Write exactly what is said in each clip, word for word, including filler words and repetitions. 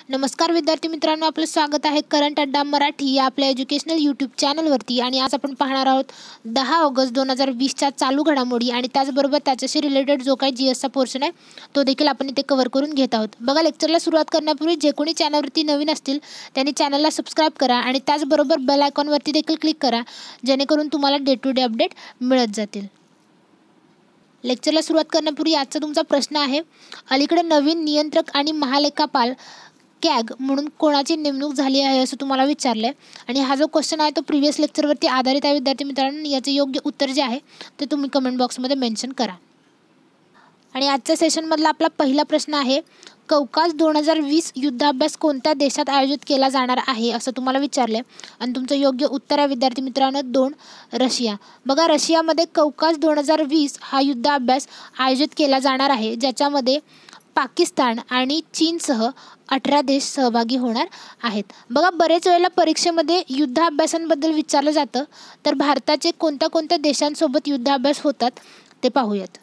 नमस्कार विद्यार्थी मित्रांनो, आपलं स्वागत आहे करंट अड्डा मराठी या आपल्या एज्युकेशनल यूट्यूब चॅनलवरती. आणि आज आपण पाहणार आहोत दहा ऑगस्ट दोन हजार वीसच्या चालू घडामोडी आणि त्याचबरोबर त्याच्याशी रिलेटेड जो काही जी एसचा पोर्शन आहे तो देखील आपण इथे कव्हर करून घेत आहोत. बघा, लेक्चरला सुरुवात करण्यापूर्वी जे कोणी चॅनलवरती नवीन असतील त्यांनी चॅनलला सबस्क्राईब करा आणि त्याचबरोबर बेल आयकॉनवरती देखील क्लिक करा, जेणेकरून तुम्हाला डे टू डे अपडेट मिळत जातील. लेक्चरला सुरुवात करण्यापूर्वी आजचा तुमचा प्रश्न आहे, अलीकडे नवीन नियंत्रक आणि महालेखापाल कॅग म्हणून कोणाची नेमणूक झाली आहे असं तुम्हाला विचारलं आहे. आणि हा जो क्वेश्चन आहे तो प्रिव्हियस लेक्चरवरती आधारित आहे विद्यार्थी मित्रांनो. याचे योग्य उत्तर जे आहे ते तुम्ही कमेंट बॉक्समध्ये मेन्शन करा. आणि आजच्या सेशनमधला आपला पहिला प्रश्न आहे, कौकास दोन हजार वीस युद्धाभ्यास कोणत्या देशात आयोजित केला जाणार आहे असं तुम्हाला विचारलं आहे. आणि तुमचं योग्य उत्तर आहे विद्यार्थी मित्रांनो दोन, रशिया. बघा, रशियामध्ये कौकास दोन हजार वीस हा युद्धाभ्यास आयोजित केला जाणार आहे, ज्याच्यामध्ये पाकिस्तान आणि चीनसह अठरा देश सहभागी होणार आहेत. बघा, बरेच वेळेला परीक्षेमध्ये युद्धाभ्यासांबद्दल विचारलं जातं, तर भारताचे कोणत्या कोणत्या देशांसोबत युद्धाभ्यास होतात ते पाहूयात.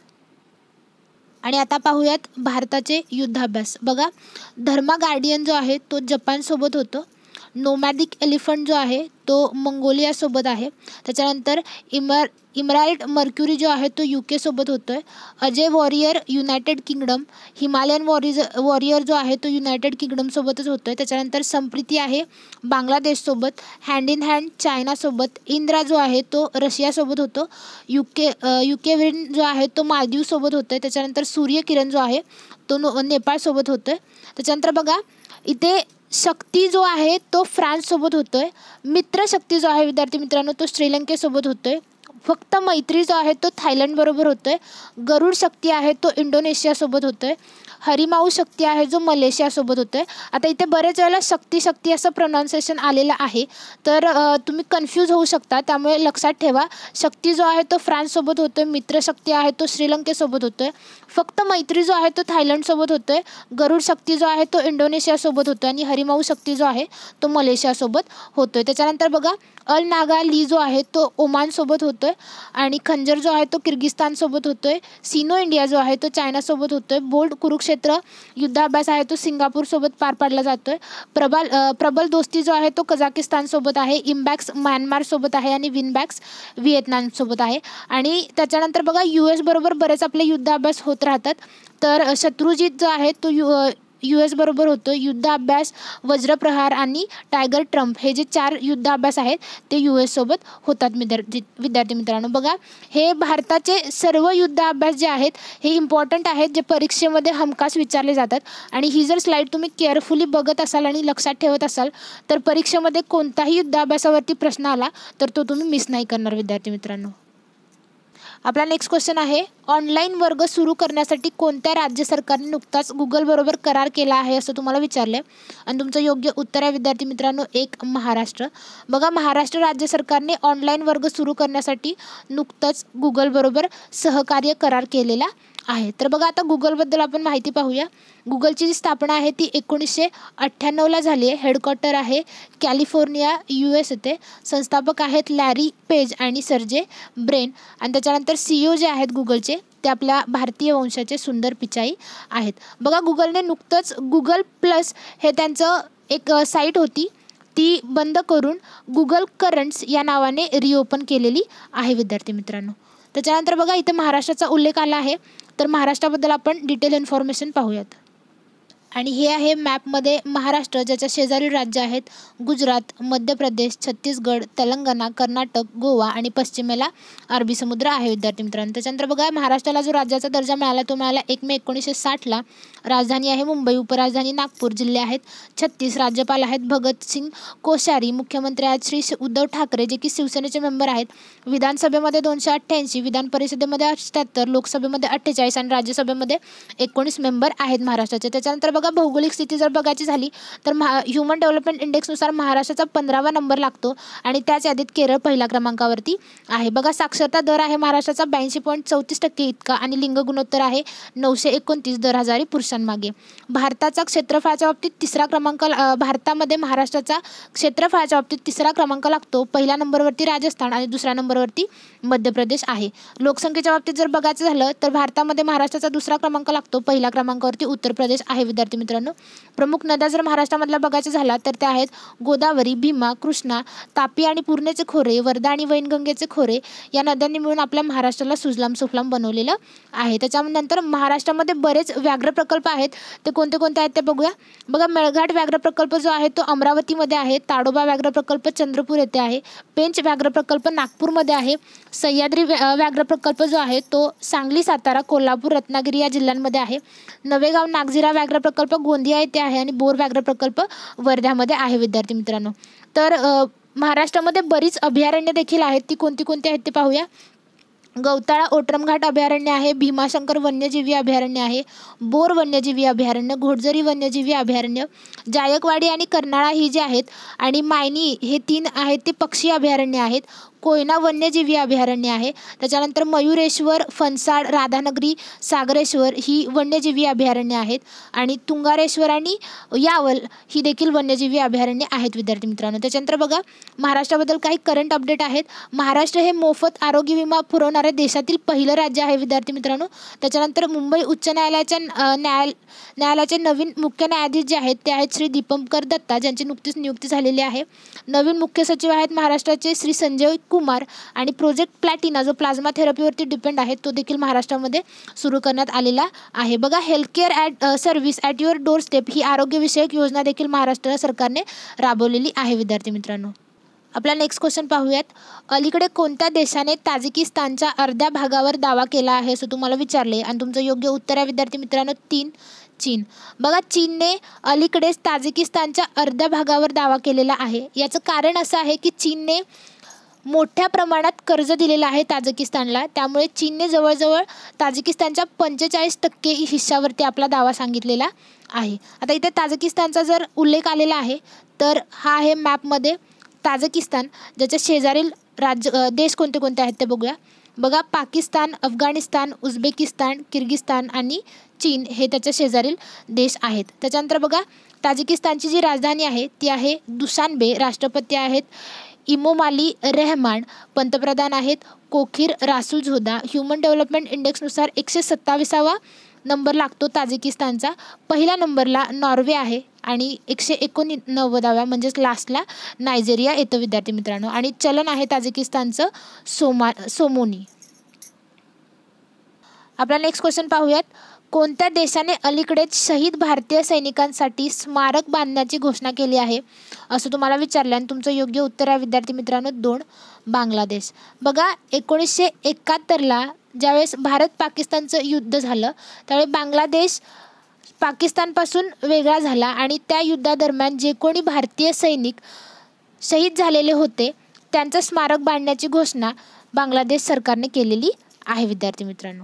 आणि आता पाहूयात भारताचे युद्धाभ्यास. बघा, धर्मा गार्डियन जो आहे तो जपानसोबत होतो. नोमॅडिक एलिफंट जो आहे तो मंगोलियासोबत आहे. त्याच्यानंतर इमर इमराल्ड मर्क्युरी जो आहे तो यू केसोबत होतो आहे. Ajay warrior United Kingdom, Himalayan वॉरिज वॉरियर जो आहे तो युनायटेड किंगडमसोबतच होतो आहे. त्याच्यानंतर संप्रीती आहे बांगलादेशसोबत. हँड इन हँड चायनासोबत. इंद्रा जो आहे तो रशियासोबत होतो. यू के यू के विन जो आहे तो मालदीवसोबत होतो आहे. त्याच्यानंतर सूर्यकिरण जो आहे तो नो नेपाळसोबत होतो आहे. त्याच्यानंतर बघा, इथे शक्ती जो आहे तो फ्रान्ससोबत होतो आहे. मित्र शक्ती जो आहे विद्यार्थी मित्रांनो तो श्रीलंकेसोबत होतो आहे. फक्त मैत्री जो आहे तो थायलंडबरोबर होतो आहे. गरुड शक्ती आहे तो इंडोनेशियासोबत होतो आहे. हरिमाऊ शक्ती आहे जो मलेशियासोबत होतो आहे. आता इथे बरेच वेळेला शक्ती शक्ती असं प्रोनाऊन्सिएशन आलेलं आहे, तर तुम्ही कन्फ्यूज होऊ शकता, त्यामुळे लक्षात ठेवा. शक्ती जो आहे तो फ्रान्ससोबत होतो आहे. मित्र शक्ती आहे तो श्रीलंकेसोबत होतो आहे. फक्त मैत्री जो आहे तो थायलंडसोबत होतो आहे. गरुड शक्ती जो आहे तो इंडोनेशियासोबत होतो आहे. आणि हरिमाऊ शक्ती जो आहे तो मलेशियासोबत होतो आहे. त्याच्यानंतर बघा, अल नागा ली जो आहे तो ओमानसोबत होतो आहे. आणि खंजर जो आहे तो किर्गिस्तानसोबत होतो आहे. सिनो इंडिया जो आहे तो चायनासोबत होतो आहे. बोल्ड कुरुक्षेत्र युद्धाभ्यास आहे तो सिंगापूरसोबत पार पाडला जातो आहे. प्रबल प्रबल दोस्ती जो आहे तो कझाकिस्तानसोबत आहे. इम्बॅक्स म्यानमारसोबत आहे. आणि विनबॅक्स व्हिएतनामसोबत आहे. आणि त्याच्यानंतर बघा, यू एस बरोबर बरेच आपले युद्धाभ्यास होत राहतात, तर शत्रुजित जो आहे तो यू यू एस बरोबर होतो. युद्धाभ्यास वज्रप्रहार आणि टायगर ट्रम्प हे जे चार युद्धाभ्यास आहेत ते यू एससोबत होतात विद्यार्थी विद्यार्थी मित्रांनो. बघा, हे भारताचे सर्व युद्धाभ्यास जे आहेत हे इम्पॉर्टंट आहेत, जे परीक्षेमध्ये हमखास विचारले जातात. आणि ही जर स्लाईड तुम्ही केअरफुली बघत असाल आणि लक्षात ठेवत असाल तर परीक्षेमध्ये कोणताही युद्धाभ्यासावरती प्रश्न आला तर तो तुम्ही मिस नाही करणार विद्यार्थी मित्रांनो. आपला नेक्स्ट क्वेश्चन आहे, ऑनलाईन वर्ग सुरू करण्यासाठी कोणत्या राज्य सरकारने नुकताच गुगल बरोबर करार केला आहे असं तुम्हाला विचारलं आहे. आणि तुमचं योग्य उत्तर आहे विद्यार्थी मित्रांनो एक, महाराष्ट्र. बघा, महाराष्ट्र राज्य सरकारने ऑनलाईन वर्ग सुरू करण्यासाठी नुकतंच गुगल बरोबर सहकार्य करार केलेला आहे. तर बघा, आता गुगलबद्दल आपण माहिती पाहूया. गुगलची जी स्थापना आहे ती एकोणीसशे अठ्ठ्याण्णवला झाली आहे. हेडक्वार्टर आहे कॅलिफोर्निया यू एस येथे. संस्थापक आहेत लॅरी पेज आणि सर्जे ब्रेन. आणि त्याच्यानंतर सी ई ओ जे आहेत गुगलचे ते आपल्या भारतीय वंशाचे सुंदर पिचाई आहेत. बघा, गुगलने नुकतंच गुगल प्लस हे त्यांचं एक साईट होती ती बंद करून गुगल करंट्स या नावाने रिओपन केलेली आहे विद्यार्थी मित्रांनो. त्याच्यानंतर बघा, इथे महाराष्ट्राचा उल्लेख आला आहे, तर महाराष्ट्राबद्दल आपण डिटेल इन्फॉर्मेशन पाहूयात. आणि हे आहे मॅपमध्ये महाराष्ट्र, ज्याच्या शेजारील राज्य आहेत गुजरात, मध्य प्रदेश, छत्तीसगड, तेलंगणा, कर्नाटक, गोवा आणि पश्चिमेला अरबी समुद्र आहे विद्यार्थी मित्रांनो. त्याच्यानंतर बघा, महाराष्ट्राला जो राज्याचा दर्जा मिळाला तो मिळाला एक मे एकोणीसशे साठला. राजधानी आहे मुंबई, उपराजधानी नागपूर, जिल्हे आहेत छत्तीस, राज्यपाल आहेत भगतसिंग कोश्यारी, मुख्यमंत्री आहेत श्री उद्धव ठाकरे जे की शिवसेनेचे मेंबर आहेत. विधानसभेमध्ये दोनशे अठ्ठ्याऐंशी, विधान परिषदेमध्ये अठ्ठ्याहत्तर, लोकसभेमध्ये अठ्ठेचाळीस आणि राज्यसभेमध्ये एकोणीस मेंबर आहेत महाराष्ट्राचे. त्याच्यानंतर बघा, भौगोलिक स्थिती जर बघायची झाली तर महा ह्युमन डेव्हलपमेंट इंडेक्सनुसार महाराष्ट्राचा पंधरावा नंबर लागतो आणि त्याच यादीत केरळ पहिल्या क्रमांकावरती आहे. बघा, साक्षरता दर आहे महाराष्ट्राचा ब्याऐंशी पॉईंट चौतीस टक्के इतका आणि लिंग गुणोत्तर आहे नऊशे एकोणतीस दर हजारी पुरुषांमागे. भारताचा क्षेत्रफळाच्या बाबतीत तिसरा क्रमांक भारतामध्ये महाराष्ट्राचा क्षेत्रफळाच्या बाबतीत तिसरा क्रमांक लागतो. पहिल्या नंबरवरती राजस्थान आणि दुसऱ्या नंबरवरती मध्य प्रदेश आहे. लोकसंख्येच्या बाबतीत जर बघायचं झालं तर भारतामध्ये महाराष्ट्राचा दुसरा क्रमांक लागतो. पहिल्या क्रमांकावरती उत्तर प्रदेश आहे विद्यार्थी विद्यार्थी मित्रांनो. प्रमुख नद्या जर महाराष्ट्रामधल्या बघायचं झाला तर त्या आहेत गोदावरी, भीमा, कृष्णा, तापी आणि पूर्णेचे खोरे, वर्धा आणि वैनगंगेचे खोरे या नद्यांनी मिळून आपल्या महाराष्ट्राला सुजलाम सुफलाम बनवलेलं आहे. त्याच्यानंतर महाराष्ट्रामध्ये बरेच व्याघ्र प्रकल्प आहेत. ते कोणते कोणते आहेत ते बघूया. बघा, मेळघाट व्याघ्र प्रकल्प जो आहे तो अमरावतीमध्ये आहे. ताडोबा व्याघ्र प्रकल्प चंद्रपूर येथे आहे. पेंच व्याघ्र प्रकल्प नागपूरमध्ये आहे. सह्याद्री व्याघ्र प्रकल्प जो आहे तो सांगली, सातारा, कोल्हापूर, रत्नागिरी या जिल्ह्यांमध्ये आहे. नवेगाव नागझिरा व्याघ्र प्रकल्प गोंदिया येथे आहे आणि बोर व्याघ्र प्रकल्प वर्ध्यामध्ये आहे विद्यार्थी मित्रांनो. तर महाराष्ट्रामध्ये बरीच अभयारण्य देखील आहेत. ती कोणती कोणती आहेत ते पाहूया. गवताळा ओट्रमघाट अभयारण्य आहे. भीमाशंकर वन्यजीवी अभयारण्य आहे. बोर वन्यजीवी अभयारण्य, घोडजरी वन्यजीवी अभयारण्य, जायकवाडी आणि कर्नाळा ही जी आहेत आणि मायनी हे तीन आहेत ते पक्षी अभयारण्य आहेत. कोयना वन्यजीवी अभयारण्य आहे. त्याच्यानंतर मयुरेश्वर, फणसाड, राधानगरी, सागरेश्वर ही वन्यजीवी अभयारण्य आहेत आणि तुंगारेश्वर आणि यावल ही देखील वन्यजीवी अभयारण्य आहेत विद्यार्थी मित्रांनो. त्याच्यानंतर बघा, महाराष्ट्राबद्दल काही करंट अपडेट आहेत. महाराष्ट्र हे मोफत आरोग्य विमा पुरवणारे देशातील पहिलं राज्य आहे विद्यार्थी मित्रांनो. त्याच्यानंतर मुंबई उच्च न्यायालयाच्या न्यायाल न्यायालयाचे नवीन मुख्य न्यायाधीश जे आहेत ते आहेत श्री दीपंकर दत्ता, ज्यांची नुकतीच नियुक्ती झालेली आहे. नवीन मुख्य सचिव आहेत महाराष्ट्राचे श्री संजय कुमार आणि प्रोजेक्ट प्लॅटिना जो प्लाझ्मा थेरपीवरती डिपेंड आहे तो देखील महाराष्ट्रामध्ये सुरू करण्यात आलेला आहे. बघा, health care at service at your doorstep ही आरोग्यविषयक योजना देखील महाराष्ट्र सरकारने राबवलेली आहे विद्यार्थी मित्रांनो. आपला नेक्स्ट क्वेश्चन पाहूयात. अलीकडे कोणत्या देशाने ताजिकिस्तानच्या अर्ध्या भागावर दावा केला आहे असं तुम्हाला विचारले आणि तुमचं योग्य उत्तर आहे विद्यार्थी मित्रांनो तीन, चीन. बघा, चीनने अलीकडेच ताजिकिस्तानच्या अर्ध्या भागावर दावा केलेला आहे. याचं कारण असं आहे की चीनने मोठ्या प्रमाणात कर्ज दिलेलं आहे ताजिकिस्तानला. त्यामुळे चीनने जवळजवळ ताजिकिस्तानच्या पंचेचाळीस टक्के हिश्श्यावरती आपला दावा सांगितलेला आहे. आता इथे ताजिकिस्तानचा जर उल्लेख आलेला आहे तर हा आहे मॅपमध्ये ताजिकिस्तान, ज्याच्या शेजारील राज्य देश कोणते कोणते आहेत ते बघूया. बघा, पाकिस्तान, अफगाणिस्तान, उझबेकिस्तान, किर्गिस्तान आणि चीन हे त्याच्या शेजारील देश आहेत. त्याच्यानंतर बघा, ताजिकिस्तानची जी राजधानी आहे ती आहे दुशान्बे. राष्ट्रपती आहेत इमोमाली रेहमान. पंतप्रधान आहेत कोखीर रासुलझोदा. ह्युमन डेव्हलपमेंट इंडेक्सनुसार एकशे सत्तावीसावा नंबर लागतो ताजिकिस्तानचा. पहिल्या नंबरला नॉर्वे आहे आणि एकशे एकोणनव्वदाव्या म्हणजेच लास्टला नायजेरिया येतं विद्यार्थी मित्रांनो. आणि चलन आहे ताजिकिस्तानचं सोमा सोमोनी. आपला नेक्स्ट क्वेश्चन पाहूयात. कोणत्या देशाने अलीकडेच शहीद भारतीय सैनिकांसाठी स्मारक बांधण्याची घोषणा केली आहे असं तुम्हाला विचारलं आणि तुमचं योग्य उत्तर आहे विद्यार्थी मित्रांनो दोन, बांगलादेश. बघा, एकोणीसशे एकाहत्तरला ज्यावेळेस भारत पाकिस्तानचं युद्ध झालं त्यावेळी बांगलादेश पाकिस्तानपासून वेगळा झाला आणि त्या युद्धादरम्यान जे कोणी भारतीय सैनिक शहीद झालेले होते त्यांचं स्मारक बांधण्याची घोषणा बांगलादेश सरकारने केलेली आहे विद्यार्थी मित्रांनो.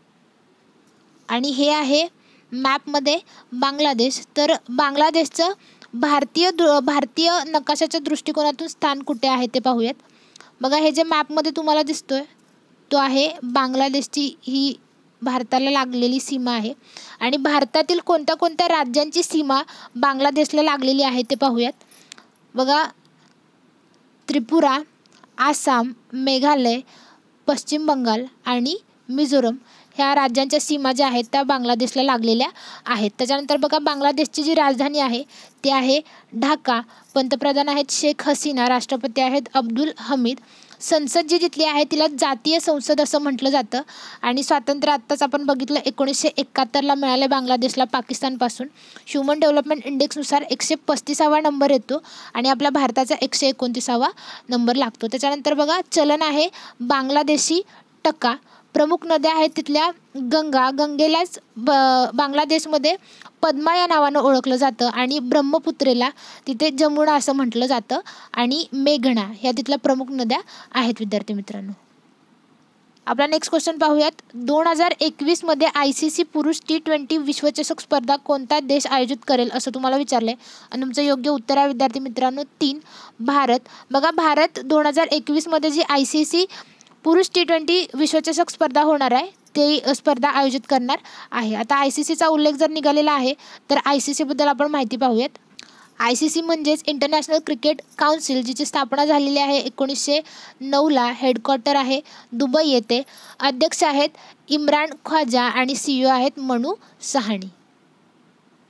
आणि हे आहे मॅपमध्ये बांगलादेश. तर बांगलादेशचं भारतीय दृ भारतीय नकाशाच्या दृष्टिकोनातून स्थान कुठे आहे ते पाहूयात. बघा, हे जे मॅपमध्ये तुम्हाला दिसतोय तो आहे बांगलादेशची ही भारताला लागलेली सीमा आहे. आणि भारतातील कोणत्या कोणत्या राज्यांची सीमा बांगलादेशला लागलेली आहे ते पाहूयात. बघा, त्रिपुरा, आसाम, मेघालय, पश्चिम बंगाल आणि मिझोरम ह्या राज्यांच्या सीमा ज्या आहेत त्या बांगलादेशला लागलेल्या आहेत. त्याच्यानंतर बघा, बांगलादेशची जी राजधानी आहे ती आहे ढाका. पंतप्रधान आहेत शेख हसीना. राष्ट्रपती आहेत अब्दुल हमीद. संसद जी जिथली आहे तिला जातीय संसद असं म्हटलं जातं. आणि स्वातंत्र्य आत्ताच आपण बघितलं एकोणीसशे एकाहत्तरला मिळाले बांगलादेशला पाकिस्तानपासून. ह्युमन डेव्हलपमेंट इंडेक्सनुसार एकशे पस्तीसावा नंबर येतो आणि आपल्या भारताचा एकशे एकोणतीसावा नंबर लागतो. त्याच्यानंतर बघा, चलन आहे बांगलादेशी टका. प्रमुख नद्या आहेत तिथल्या गंगा. गंगेलाच ब बांगलादेशमध्ये पद्मा या नावानं ओळखलं जातं आणि ब्रह्मपुत्रेला तिथे जमुना असं म्हटलं जातं आणि मेघना ह्या तिथल्या प्रमुख नद्या आहेत विद्यार्थी मित्रांनो. आपला नेक्स्ट क्वेश्चन पाहूयात. दोन हजार एकवीसमध्ये आय सी सी पुरुष टी ट्वेंटी विश्वचषक स्पर्धा कोणता देश आयोजित करेल असं तुम्हाला विचारलं आहे आणि तुमचं योग्य उत्तर आहे विद्यार्थी मित्रांनो तीन, भारत. बघा, भारत दोन हजार एकवीसमध्ये जी आय सी सी पुरुष टी ट्वेंटी विश्वचषक स्पर्धा होणार आहे ते स्पर्धा आयोजित करणार आहे. आता आय सी सीचा उल्लेख जर निघालेला आहे तर आय सी सीबद्दल आपण माहिती पाहूयात. आय सी सी म्हणजेच इंटरनॅशनल क्रिकेट काउन्सिल, जिची स्थापना झालेली आहे एकोणीसशे नऊला. हेडक्वार्टर आहे दुबई येथे. अध्यक्ष आहेत इम्रान ख्वाजा आणि सी ई ओ आहेत मनू सहानी.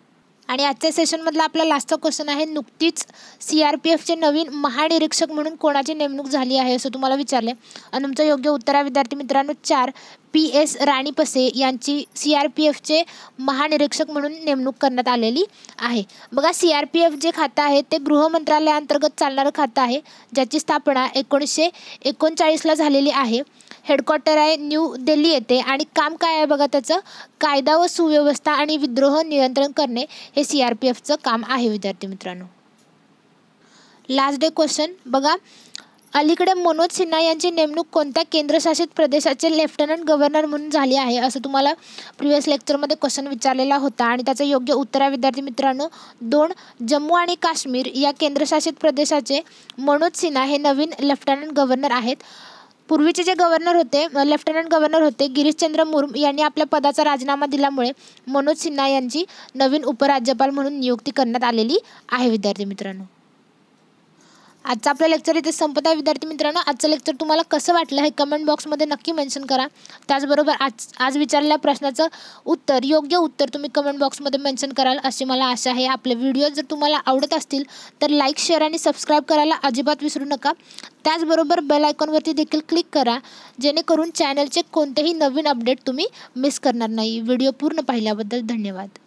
आणि आजच्या सेशनमधला आपला लास्टचा क्वेश्चन आहे, नुकतीच सी आर पी एफचे नवीन महानिरीक्षक म्हणून कोणाची नेमणूक झाली आहे असं तुम्हाला विचारले आणि तुमचं योग्य उत्तर आहे विद्यार्थी मित्रांनो चार, पी एस राणीपसे यांची सी आर पी एफचे महानिरीक्षक म्हणून नेमणूक करण्यात आलेली आहे. बघा, सी आर पी एफ जे खातं आहे ते गृह मंत्रालयाअंतर्गत चालणारं खातं आहे, ज्याची स्थापना एकोणीसशे एकोणचाळीसला झालेली आहे. हेडक्वार्टर आहे न्यू दिल्ली येथे आणि काम काय आहे बघा त्याचं, कायदा व सुव्यवस्था आणि विद्रोह नियंत्रण करणे हे सी आर पी एफचं काम आहे विद्यार्थी मित्रांनो. लास्ट डे क्वेश्चन बघा, अलीकडे मनोज सिन्हा यांची नेमणूक कोणत्या केंद्रशासित प्रदेशाचे लेफ्टनंट गव्हर्नर म्हणून झाली आहे असं तुम्हाला प्रिव्हियस लेक्चरमध्ये क्वेश्चन विचारलेला होता आणि त्याचं योग्य उत्तर आहे विद्यार्थी मित्रांनो दोन, जम्मू आणि काश्मीर या केंद्रशासित प्रदेशाचे मनोज सिन्हा हे नवीन लेफ्टनंट गव्हर्नर आहेत. पूर्वीचे जे गव्हर्नर होते, लेफ्टनंट गव्हर्नर होते गिरीशचंद्र मुर्मू यांनी आपल्या पदाचा राजीनामा दिल्यामुळे मनोज सिन्हा यांची नवीन उपराज्यपाल म्हणून नियुक्ती करण्यात आलेली आहे विद्यार्थी मित्रांनो. आजचं आपलं लेक्चर इथे संपत आहे विद्यार्थी मित्रांनो. आजचं लेक्चर तुम्हाला कसं वाटलं हे कमेंट बॉक्समध्ये नक्की मेन्शन करा. त्याचबरोबर आज आज विचारलेल्या प्रश्नाचं उत्तर, योग्य उत्तर तुम्ही कमेंट बॉक्समध्ये मेन्शन कराल अशी मला आशा आहे. आपले व्हिडिओ जर तुम्हाला आवडत असतील तर लाईक, शेअर आणि सबस्क्राईब करायला अजिबात विसरू नका. त्याचबरोबर बेल आयकॉनवरती देखील क्लिक करा, जेणेकरून चॅनलचे कोणतेही नवीन अपडेट तुम्ही मिस करणार नाही. व्हिडिओ पूर्ण पाहिल्याबद्दल धन्यवाद.